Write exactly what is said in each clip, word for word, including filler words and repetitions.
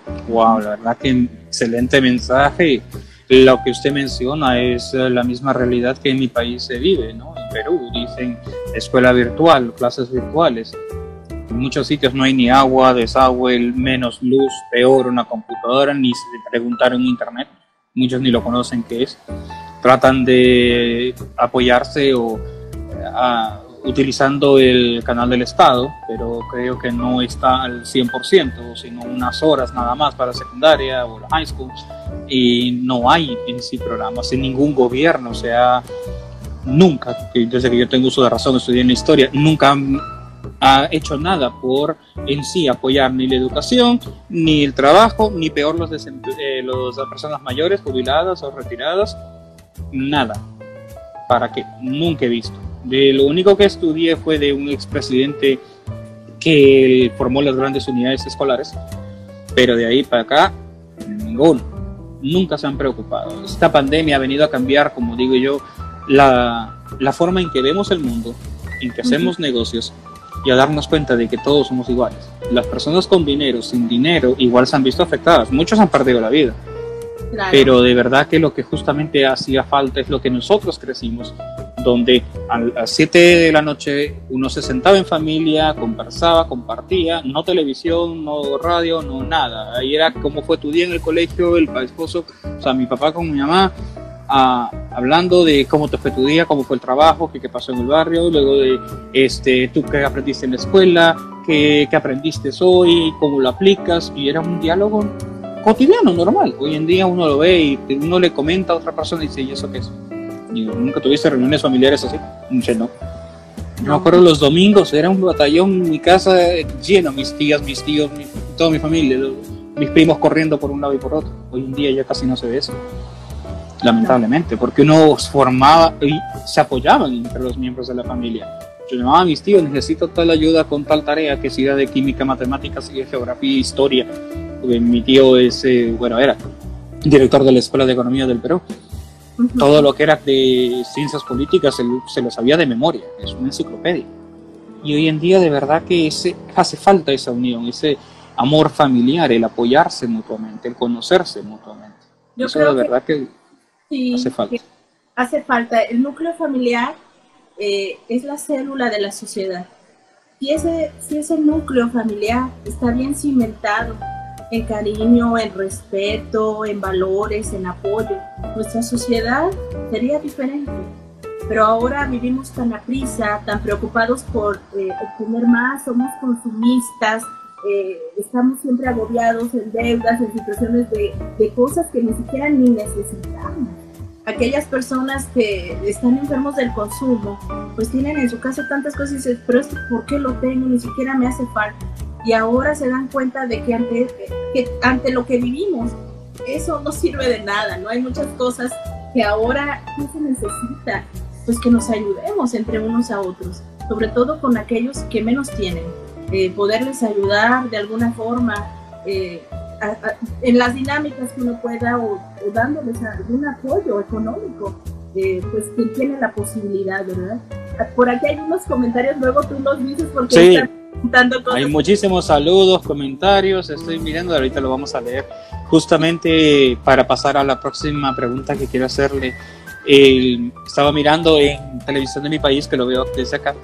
Wow, la verdad que excelente mensaje. Lo que usted menciona es eh, la misma realidad que en mi país se vive, ¿no? En Perú dicen escuela virtual, clases virtuales. En muchos sitios no hay ni agua, desagüe, menos luz, peor una computadora, ni se preguntar en internet. Muchos ni lo conocen qué es. Tratan de apoyarse o a, utilizando el canal del Estado, pero creo que no está al cien por ciento, sino unas horas nada más para secundaria o la high school, y no hay en sí programas en ningún gobierno. O sea, nunca, desde que yo tengo uso de razón, estudié en la historia, nunca ha hecho nada por en sí apoyar ni la educación, ni el trabajo, ni peor los, eh, los las personas mayores, jubiladas o retiradas, nada. ¿Para qué? Nunca he visto. De lo único que estudié fue de un expresidente que formó las grandes unidades escolares, pero de ahí para acá, ninguno. Nunca se han preocupado. Esta pandemia ha venido a cambiar, como digo yo, la, la forma en que vemos el mundo, en que hacemos uh-huh. negocios, y a darnos cuenta de que todos somos iguales. Las personas con dinero, sin dinero, igual se han visto afectadas. Muchos han perdido la vida. Claro. Pero de verdad que lo que justamente hacía falta es lo que nosotros crecimos, donde a las siete de la noche uno se sentaba en familia, conversaba, compartía, no televisión, no radio, no nada. Ahí era cómo fue tu día en el colegio, el esposo, o sea, mi papá con mi mamá, a, hablando de cómo te fue tu día, cómo fue el trabajo, qué, qué pasó en el barrio, luego de este, tú qué aprendiste en la escuela, qué, qué aprendiste hoy, cómo lo aplicas, y era un diálogo cotidiano, normal. Hoy en día uno lo ve y uno le comenta a otra persona y dice, ¿y eso qué es? ¿Y nunca tuviste reuniones familiares así? Dice, no. Yo me acuerdo los domingos, era un batallón en mi casa lleno, mis tías, mis tíos, mi, toda mi familia, los, mis primos corriendo por un lado y por otro. Hoy en día ya casi no se ve eso, lamentablemente, porque uno formaba y se apoyaban entre los miembros de la familia. Yo llamaba a mis tíos, necesito tal ayuda con tal tarea, que sea de química, matemáticas, geografía, historia. Porque mi tío es, eh, bueno, era director de la Escuela de Economía del Perú. Uh-huh. Todo lo que era de ciencias políticas se, se lo sabía de memoria, es una enciclopedia. Y hoy en día de verdad que ese, hace falta esa unión, ese amor familiar, el apoyarse mutuamente, el conocerse mutuamente. Yo Eso creo de verdad que, que sí, hace falta. Que hace falta. El núcleo familiar eh, es la célula de la sociedad. Si ese, si ese núcleo familiar está bien cimentado en cariño, en respeto, en valores, en apoyo, nuestra sociedad sería diferente. Pero ahora vivimos tan a prisa, tan preocupados por eh, obtener más, somos consumistas, eh, estamos siempre agobiados en deudas, en situaciones de, de cosas que ni siquiera ni necesitamos. Aquellas personas que están enfermos del consumo, pues tienen en su casa tantas cosas y dicen, pero esto, ¿por qué lo tengo? Ni siquiera me hace falta. Y ahora se dan cuenta de que ante, que ante lo que vivimos, eso no sirve de nada, ¿no? Hay muchas cosas que ahora no se necesita, pues que nos ayudemos entre unos a otros, sobre todo con aquellos que menos tienen, eh, poderles ayudar de alguna forma eh, a, a, en las dinámicas que uno pueda o, o dándoles algún apoyo económico, eh, pues quien tiene la posibilidad, ¿verdad? Por aquí hay unos comentarios, luego tú los dices porque sí. están contando cosas. Hay muchísimos saludos, comentarios, estoy mirando, ahorita lo vamos a leer, justamente para pasar a la próxima pregunta que quiero hacerle. Eh, estaba mirando en televisión de mi país, que lo veo desde acá,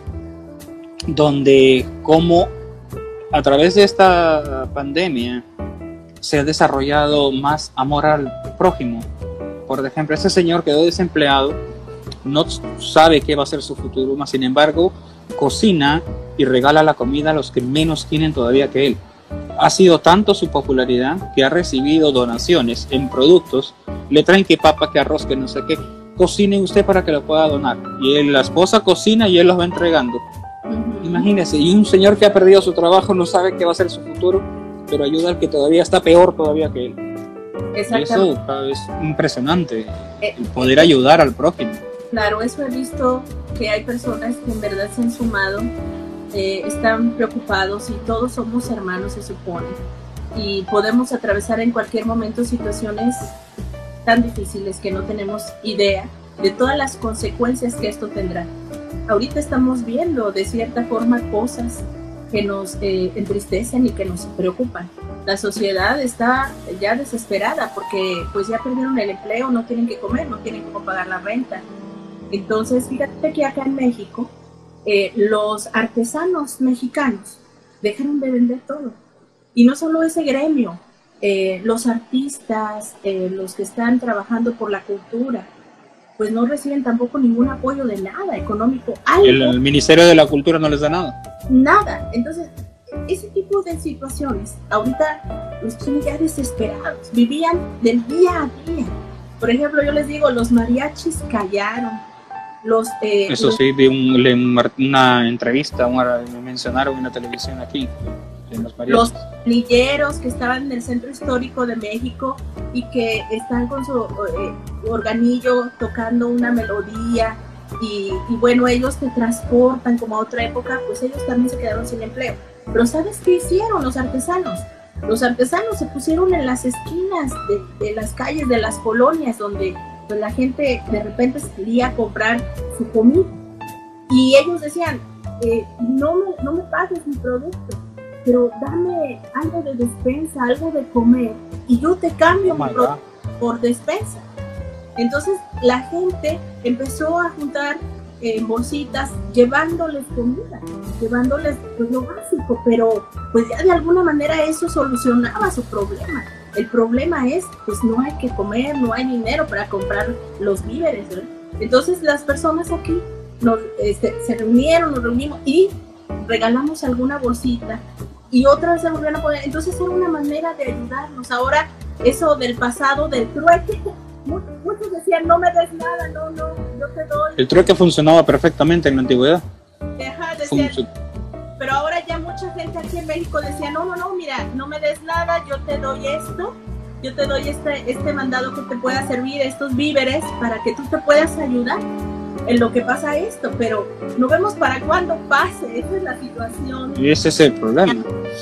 donde cómo a través de esta pandemia se ha desarrollado más amor al prójimo. Por ejemplo, este señor quedó desempleado, no sabe qué va a ser su futuro, mas sin embargo cocina y regala la comida a los que menos tienen todavía que él. Ha sido tanto su popularidad que ha recibido donaciones en productos, le traen que papa, que arroz, que no sé qué, cocine usted para que lo pueda donar. Y él, la esposa cocina y él los va entregando. Uh-huh. Imagínese, y un señor que ha perdido su trabajo no sabe qué va a ser su futuro, pero ayuda al que todavía está peor todavía que él. Y eso es impresionante, eh, el poder ayudar al prójimo. Claro, eso he visto, que hay personas que en verdad se han sumado, eh, están preocupados y todos somos hermanos, se supone, y podemos atravesar en cualquier momento situaciones tan difíciles que no tenemos idea de todas las consecuencias que esto tendrá. Ahorita estamos viendo de cierta forma cosas que nos eh, entristecen y que nos preocupan, La sociedad está ya desesperada porque pues ya perdieron el empleo, no tienen que comer, no tienen cómo pagar la renta. Entonces, fíjate que acá en México, eh, los artesanos mexicanos dejaron de vender todo. Y no solo ese gremio, eh, los artistas, eh, los que están trabajando por la cultura, pues no reciben tampoco ningún apoyo de nada económico. Algo, el, el Ministerio de la Cultura no les da nada. Nada. Entonces, ese tipo de situaciones ahorita los tienen ya desesperados, vivían del día a día. Por ejemplo, yo les digo, los mariachis callaron. Los, eh, Eso los, sí, vi un, una entrevista, una, me mencionaron en la televisión aquí. Los, los planilleros que estaban en el centro histórico de México y que están con su eh, organillo tocando una melodía y, y bueno, ellos te transportan como a otra época, pues ellos también se quedaron sin empleo. Pero ¿sabes qué hicieron los artesanos? Los artesanos se pusieron en las esquinas de, de las calles, de las colonias, donde pues, la gente de repente salía a comprar su comida. Y ellos decían, eh, no, me, no me pagues mi producto, pero dame algo de despensa, algo de comer, y yo te cambio oh mi producto por despensa. Entonces la gente empezó a juntar eh, bolsitas, llevándoles comida, llevándoles pues lo básico, pero pues ya de alguna manera eso solucionaba su problema. El problema es, pues no hay que comer, no hay dinero para comprar los víveres, ¿verdad? Entonces las personas aquí nos, este, se reunieron, nos reunimos y regalamos alguna bolsita y otras se volvieron a poner. Entonces era una manera de ayudarnos. Ahora eso del pasado, del trueque, muchos decían, no me des nada, no, no, yo te doy. El trueque funcionaba perfectamente en la antigüedad. Ajá, decían, pero ahora ya mucha gente aquí en México decía, no, no, no, mira, no me des nada, yo te doy esto, yo te doy este, este mandado que te pueda servir, estos víveres, para que tú te puedas ayudar en lo que pasa esto, pero no vemos para cuándo pase, esa es la situación. Y ese es el problema.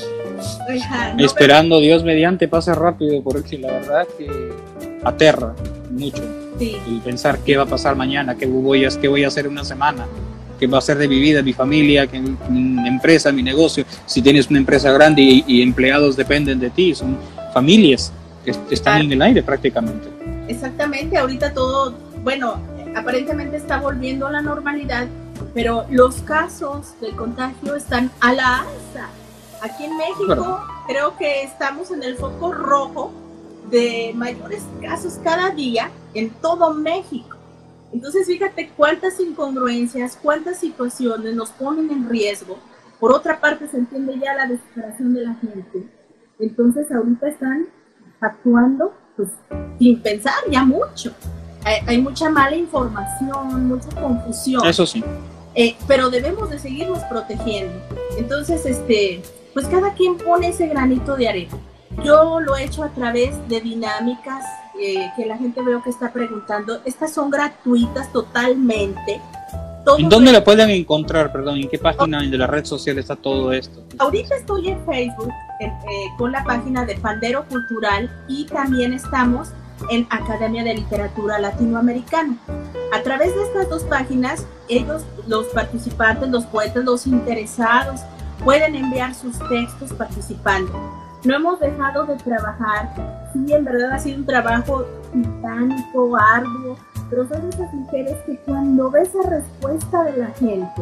Ajá, no Esperando vemos. Dios mediante pase rápido, porque la verdad que aterra mucho. Sí. El pensar qué va a pasar mañana, qué voy a, qué voy a hacer una semana, qué va a ser de mi vida, mi familia, qué, mi empresa, mi negocio. Si tienes una empresa grande y, y empleados dependen de ti, son familias que están claro. en el aire prácticamente. Exactamente, ahorita todo, bueno, aparentemente está volviendo a la normalidad, pero los casos de contagio están a la alza. Aquí en México bueno. creo que estamos en el foco rojo de mayores casos cada día en todo México. Entonces fíjate cuántas incongruencias, cuántas situaciones nos ponen en riesgo. Por otra parte se entiende ya la desesperación de la gente. Entonces ahorita están actuando pues sin pensar ya mucho. Hay, hay mucha mala información, mucha confusión. Eso sí. Eh, pero debemos de seguirnos protegiendo. Entonces, este, pues cada quien pone ese granito de arena. Yo lo he hecho a través de dinámicas eh, que la gente veo que está preguntando. Estas son gratuitas totalmente. Todo ¿En dónde la pueden encontrar? Perdón, ¿en qué página de la red social está todo esto? Ahorita estoy en Facebook eh, eh, con la página de Pandero Cultural y también estamos en Academia de Literatura Latinoamericana. A través de estas dos páginas, ellos, los participantes, los poetas, los interesados, pueden enviar sus textos participando. No hemos dejado de trabajar. Sí, en verdad ha sido un trabajo titánico, arduo, pero son esas mujeres que cuando ves la respuesta de la gente,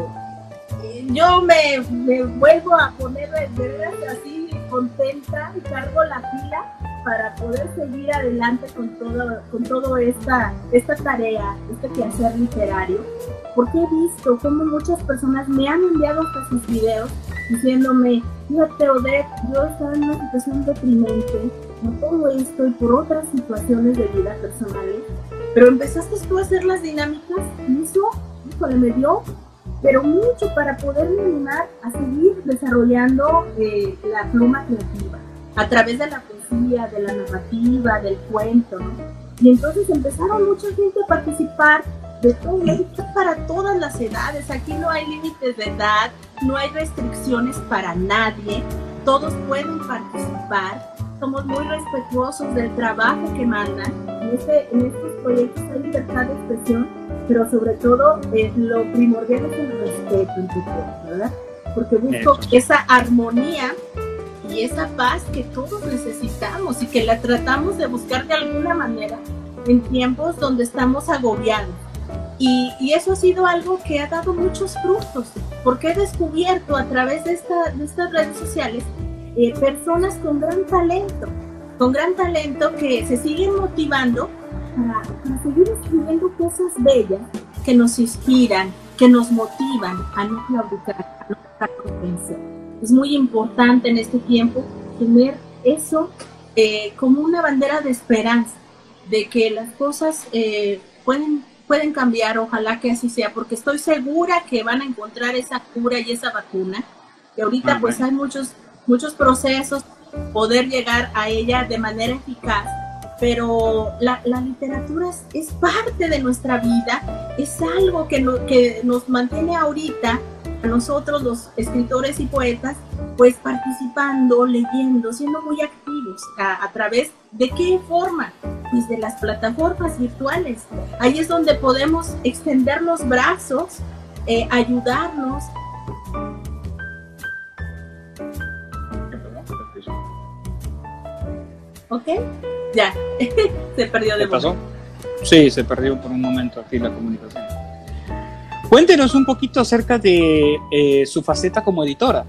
yo me, me vuelvo a poner de verdad así contenta y cargo la pila para poder seguir adelante con todo, con todo esta, esta tarea, este quehacer literario, porque he visto cómo muchas personas me han enviado hasta sus videos diciéndome, fíjate Odette, yo estaba en una situación deprimente por todo esto y por otras situaciones de vida personales, pero empezaste tú a hacer las dinámicas y eso, híjole, me dio pero mucho para poderme animar a seguir desarrollando eh, la pluma creativa a través de la poesía, de la narrativa, del cuento, ¿no? Y entonces empezaron mucha gente a participar de todo, esto para todas las edades. Aquí no hay límites de edad, no hay restricciones para nadie, todos pueden participar. Somos muy respetuosos del trabajo que mandan. En, este, en estos proyectos hay libertad de expresión, pero sobre todo eh, lo primordial es el respeto entre todos, ¿verdad? Porque busco esa armonía y esa paz que todos necesitamos y que la tratamos de buscar de alguna manera en tiempos donde estamos agobiados. Y, y eso ha sido algo que ha dado muchos frutos, porque he descubierto a través de, esta, de estas redes sociales eh, personas con gran talento, con gran talento que se siguen motivando para, para seguir escribiendo cosas bellas que nos inspiran, que nos motivan a no claudicar, a no dejarnos vencer. Es muy importante en este tiempo tener eso eh, como una bandera de esperanza, de que las cosas eh, pueden, pueden cambiar, ojalá que así sea, porque estoy segura que van a encontrar esa cura y esa vacuna, que ahorita uh-huh. pues hay muchos, muchos procesos, poder llegar a ella de manera eficaz, pero la, la literatura es, es parte de nuestra vida, es algo que, no, que nos mantiene ahorita a nosotros los escritores y poetas pues participando, leyendo, siendo muy activos. ¿A, a través de qué forma? Pues de las plataformas virtuales. Ahí es donde podemos extender los brazos, eh, ayudarnos. ¿Ok? Ya, se perdió de ¿Qué pasó? Sí, se perdió por un momento aquí la comunicación. Cuéntenos un poquito acerca de eh, su faceta como editora.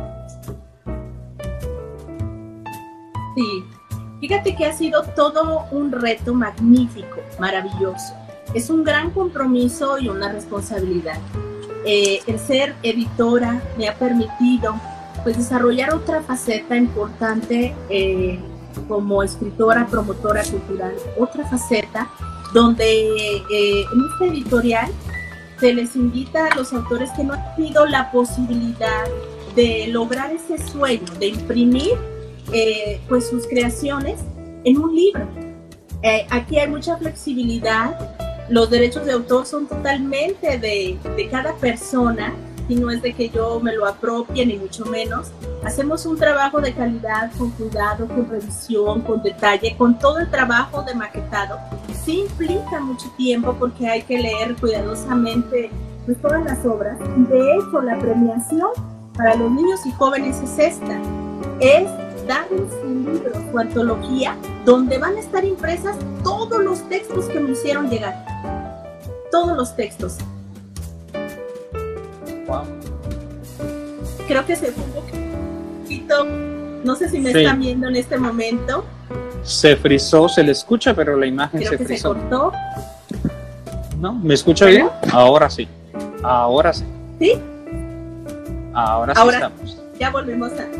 Sí, fíjate que ha sido todo un reto magnífico, maravilloso. Es un gran compromiso y una responsabilidad. Eh, el ser editora me ha permitido pues, desarrollar otra faceta importante eh, como escritora, promotora cultural, otra faceta donde eh, en esta editorial se les invita a los autores que no han tenido la posibilidad de lograr ese sueño, de imprimir eh, pues sus creaciones en un libro. Eh, aquí hay mucha flexibilidad, los derechos de autor son totalmente de, de cada persona, y no es de que yo me lo apropie, ni mucho menos. Hacemos un trabajo de calidad, con cuidado, con revisión, con detalle, con todo el trabajo de maquetado. Sí implica mucho tiempo porque hay que leer cuidadosamente pues, todas las obras. De hecho, la premiación para los niños y jóvenes es esta. Es darles un libro, su antología, donde van a estar impresas todos los textos que me hicieron llegar. Todos los textos. Wow. Creo que se fue un poquito, no sé si me sí. están viendo en este momento. Se frizó, se le escucha, pero la imagen Creo se que frizó. Se cortó. ¿No? ¿Me escucha bien? Ahora sí. Ahora sí. ¿Sí? Ahora sí Ahora, estamos. Ya volvimos a...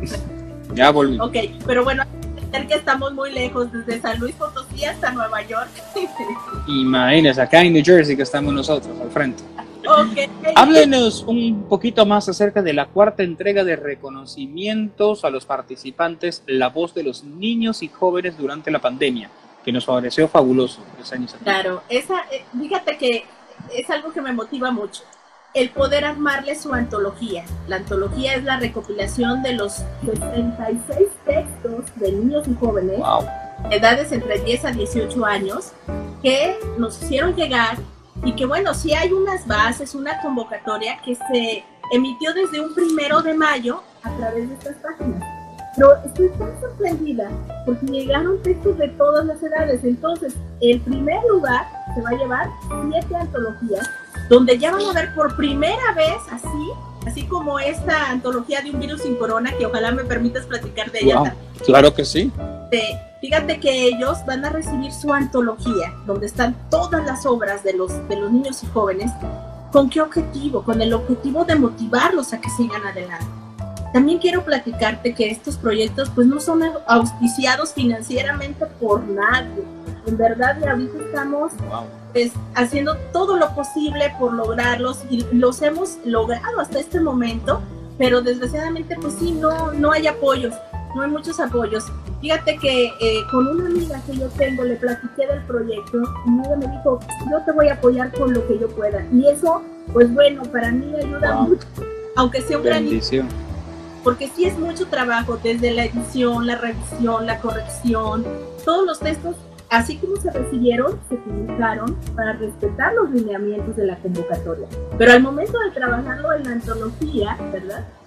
Ya volvimos. Ok, pero bueno, hay que estamos muy lejos, desde San Luis Potosí hasta Nueva York. Imagínense, acá en New Jersey que estamos nosotros, al frente. Okay. Háblenos un poquito más acerca de la cuarta entrega de reconocimientos a los participantes, la voz de los niños y jóvenes durante la pandemia, que nos pareció fabuloso esa iniciativa. Claro, esa, eh, fíjate que es algo que me motiva mucho, el poder armarle su antología. La antología es la recopilación de los sesenta y seis textos de niños y jóvenes, wow. edades entre diez a dieciocho años, que nos hicieron llegar. Y que bueno, sí hay unas bases, una convocatoria que se emitió desde un primero de mayo a través de estas páginas. Pero estoy tan sorprendida porque llegaron textos de todas las edades. Entonces, el primer lugar se va a llevar siete antologías, donde ya van a ver por primera vez así, así como esta antología de un virus sin corona, que ojalá me permitas platicar de ella. Wow, claro que sí. De, Fíjate que ellos van a recibir su antología, donde están todas las obras de los, de los niños y jóvenes. ¿Con qué objetivo? Con el objetivo de motivarlos a que sigan adelante. También quiero platicarte que estos proyectos pues no son auspiciados financieramente por nadie. En verdad, y ahorita estamos wow. pues, haciendo todo lo posible por lograrlos y los hemos logrado hasta este momento, pero desgraciadamente pues sí, no, no hay apoyos. No hay muchos apoyos. Fíjate que eh, con una amiga que yo tengo le platiqué del proyecto y ella me dijo, yo te voy a apoyar con lo que yo pueda. Y eso, pues bueno, para mí ayuda wow. mucho, aunque sea un granito. Porque sí es mucho trabajo, desde la edición, la revisión, la corrección, todos los textos, así como se recibieron, se publicaron para respetar los lineamientos de la convocatoria. Pero al momento de trabajarlo en la antología, ¿verdad?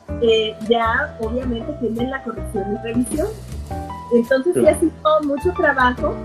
eh, ya obviamente tienen la corrección y revisión. Entonces sí ha sido mucho trabajo.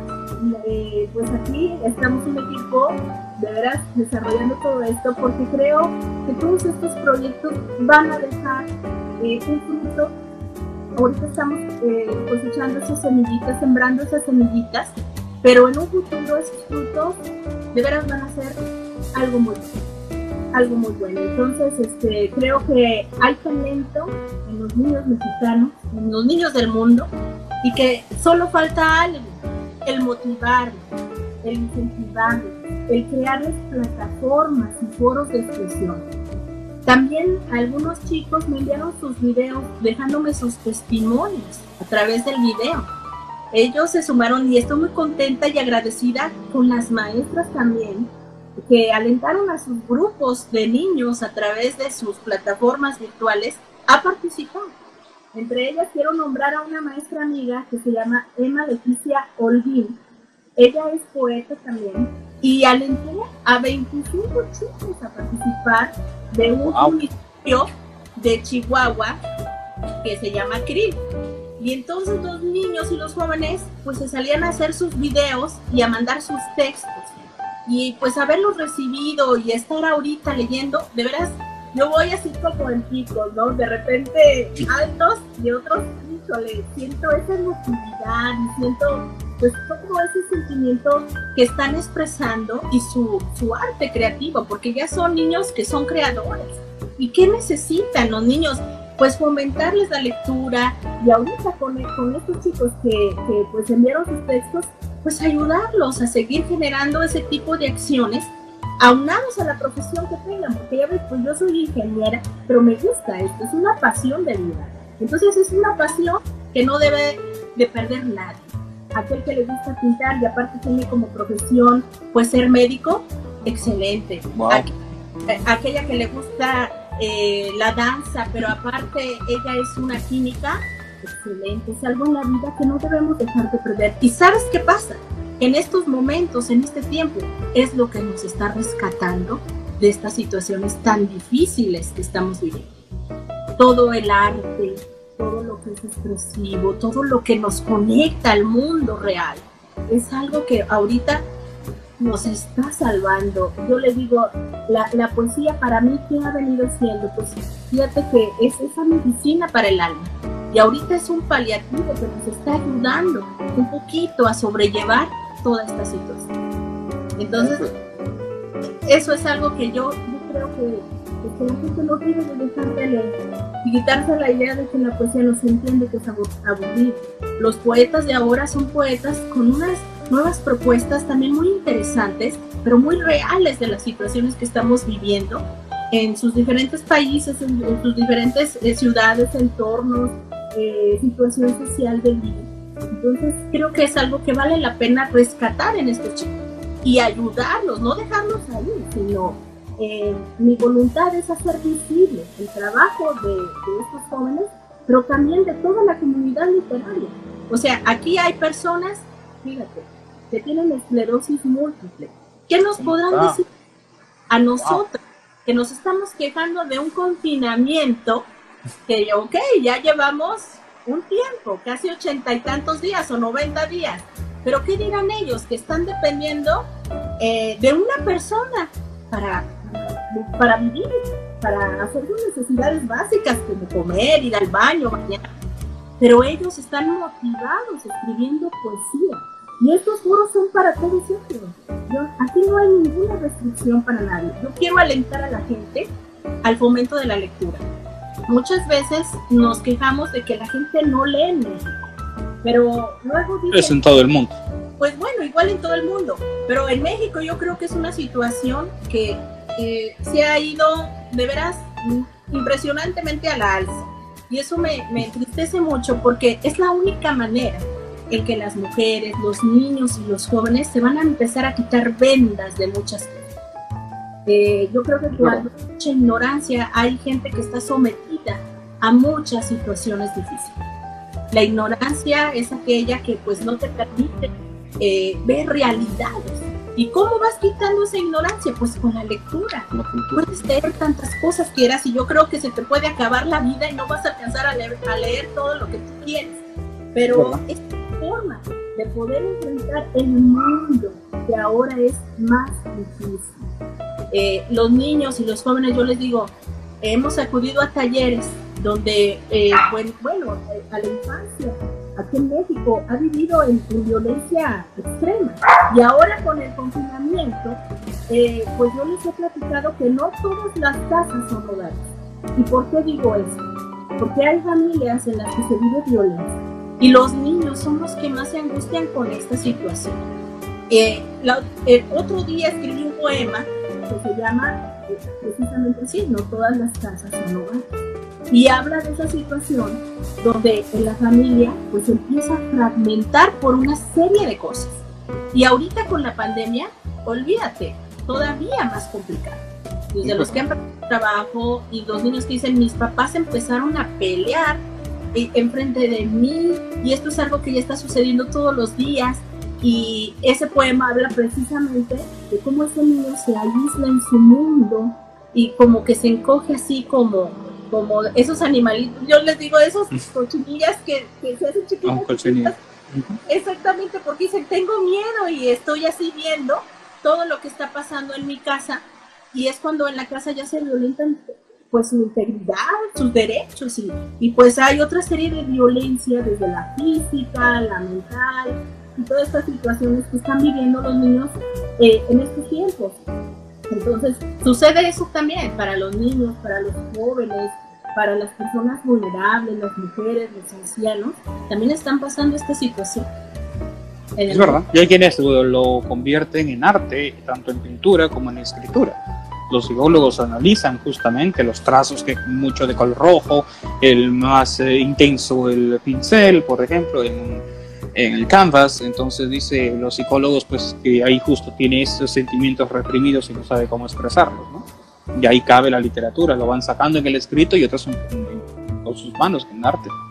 Eh, pues aquí estamos un equipo de veras desarrollando todo esto, porque creo que todos estos proyectos van a dejar eh, un fruto. Ahorita estamos eh, cosechando esas semillitas, sembrando esas semillitas, pero en un futuro esos frutos de veras van a ser algo muy bueno, algo muy bueno. Entonces este, creo que hay talento en los niños mexicanos, en los niños del mundo, y que solo falta algo: el motivarlos, el incentivarlos, el crearles plataformas y foros de expresión. También algunos chicos me enviaron sus videos dejándome sus testimonios a través del video. Ellos se sumaron y estoy muy contenta y agradecida con las maestras también, que alentaron a sus grupos de niños a través de sus plataformas virtuales a participar. Entre ellas quiero nombrar a una maestra amiga que se llama Emma Leticia Holguín. Ella es poeta también y alentó a veinticinco chicos a participar de un wow. municipio de Chihuahua que se llama Krill. Y entonces los niños y los jóvenes pues se salían a hacer sus videos y a mandar sus textos. Y pues haberlos recibido y estar ahorita leyendo, de veras, yo voy así como en picos, ¿no? De repente altos y otros, híjole, siento esa emotividad y siento pues todo ese sentimiento que están expresando y su, su arte creativo, porque ya son niños que son creadores. ¿Y qué necesitan los niños? Pues fomentarles la lectura, y ahorita con, con estos chicos que, que pues enviaron sus textos, pues ayudarlos a seguir generando ese tipo de acciones aunados a la profesión que tengan, porque ya ves, pues yo soy ingeniera, pero me gusta esto, es una pasión de vida. Entonces es una pasión que no debe de perder nadie. Aquel que le gusta pintar y aparte tiene como profesión pues ser médico, excelente. Wow. Aqu aquella que le gusta eh, la danza, pero aparte ella es una química, excelente. Es algo en la vida que no debemos dejar de perder. ¿Y sabes qué pasa? En estos momentos, en este tiempo, es lo que nos está rescatando de estas situaciones tan difíciles que estamos viviendo. Todo el arte, todo lo que es expresivo, todo lo que nos conecta al mundo real, es algo que ahorita nos está salvando. Yo le digo, la, la poesía para mí, ¿qué ha venido siendo? Pues fíjate que es esa medicina para el alma. Y ahorita es un paliativo que nos está ayudando un poquito a sobrellevar toda esta situación. Entonces, eso es algo que yo, yo creo que, que la gente no debe de dejar de leer y quitarse la idea de que la poesía no se entiende, que es aburrido. Los poetas de ahora son poetas con unas nuevas propuestas también muy interesantes, pero muy reales de las situaciones que estamos viviendo en sus diferentes países, en, en sus diferentes eh, ciudades, entornos, eh, situación social del día. Entonces creo que es algo que vale la pena rescatar en estos chicos y ayudarlos, no dejarlos ahí, sino eh, mi voluntad es hacer visible el trabajo de, de estos jóvenes, pero también de toda la comunidad literaria. O sea, aquí hay personas, fíjate, que tienen esclerosis múltiple. ¿Qué nos podrán ah. decir a nosotros que nos estamos quejando de un confinamiento que, ok, ya llevamos un tiempo, casi ochenta y tantos días o noventa días, pero ¿qué dirán ellos que están dependiendo eh, de una persona para, para vivir, para hacer sus necesidades básicas como comer, ir al baño, bañar? Pero ellos están motivados escribiendo poesía y estos foros son para todos ellos. Yo, aquí no hay ninguna restricción para nadie. Yo quiero alentar a la gente al fomento de la lectura. Muchas veces nos quejamos de que la gente no lee en México, pero luego dicen, es en todo el mundo. Pues bueno, igual en todo el mundo, pero en México yo creo que es una situación que eh, se ha ido de veras impresionantemente a la alza, y eso me, me entristece mucho porque es la única manera en que las mujeres, los niños y los jóvenes se van a empezar a quitar vendas de muchas cosas. Eh, yo creo que cuando hay mucha ignorancia hay gente que está sometida a muchas situaciones difíciles. La ignorancia es aquella que pues no te permite eh, ver realidades ¿Y cómo vas quitando esa ignorancia? Pues con la lectura. La puedes leer tantas cosas que quieras y yo creo que se te puede acabar la vida y no vas a alcanzar a leer, a leer todo lo que tú quieres. Pero ¿verdad? Esta forma de poder enfrentar el mundo que ahora es más difícil. Eh, los niños y los jóvenes, yo les digo, hemos acudido a talleres donde, eh, bueno, bueno eh, a la infancia, aquí en México, ha vivido en, en violencia extrema. Y ahora con el confinamiento, eh, pues yo les he platicado que no todas las casas son hogares. ¿Y por qué digo eso? Porque hay familias en las que se vive violencia. Y los niños son los que más se angustian con esta situación. Eh, la, el otro día escribí un poema que se llama eh, precisamente así, no todas las casas son hogares. Y habla de esa situación donde en la familia pues se empieza a fragmentar por una serie de cosas. Y ahorita con la pandemia, olvídate, todavía más complicado. Desde los que han perdido trabajo y los niños que dicen, mis papás empezaron a pelear enfrente de mí y esto es algo que ya está sucediendo todos los días. Y ese poema habla precisamente de cómo ese niño se aísla en su mundo y como que se encoge así como, como esos animalitos, yo les digo esos cochinillas que, que se hacen chiquitas, oh, chiquitas. Exactamente, porque dicen tengo miedo y estoy así viendo todo lo que está pasando en mi casa y es cuando en la casa ya se violentan pues su integridad, sus derechos y, y pues hay otra serie de violencia desde la física, la mental y todas estas situaciones que están viviendo los niños eh, en estos tiempos. Entonces, sucede eso también para los niños, para los jóvenes, para las personas vulnerables, las mujeres, los ancianos, también están pasando esta situación. Es verdad, y hay quienes lo, lo convierten en arte, tanto en pintura como en escritura. Los psicólogos analizan justamente los trazos, que mucho de color rojo, el más eh, intenso el pincel, por ejemplo, en, en el canvas. Entonces dice los psicólogos pues que ahí justo tiene esos sentimientos reprimidos y no sabe cómo expresarlos, ¿no? Y ahí cabe la literatura, lo van sacando en el escrito y otros con sus manos, en arte.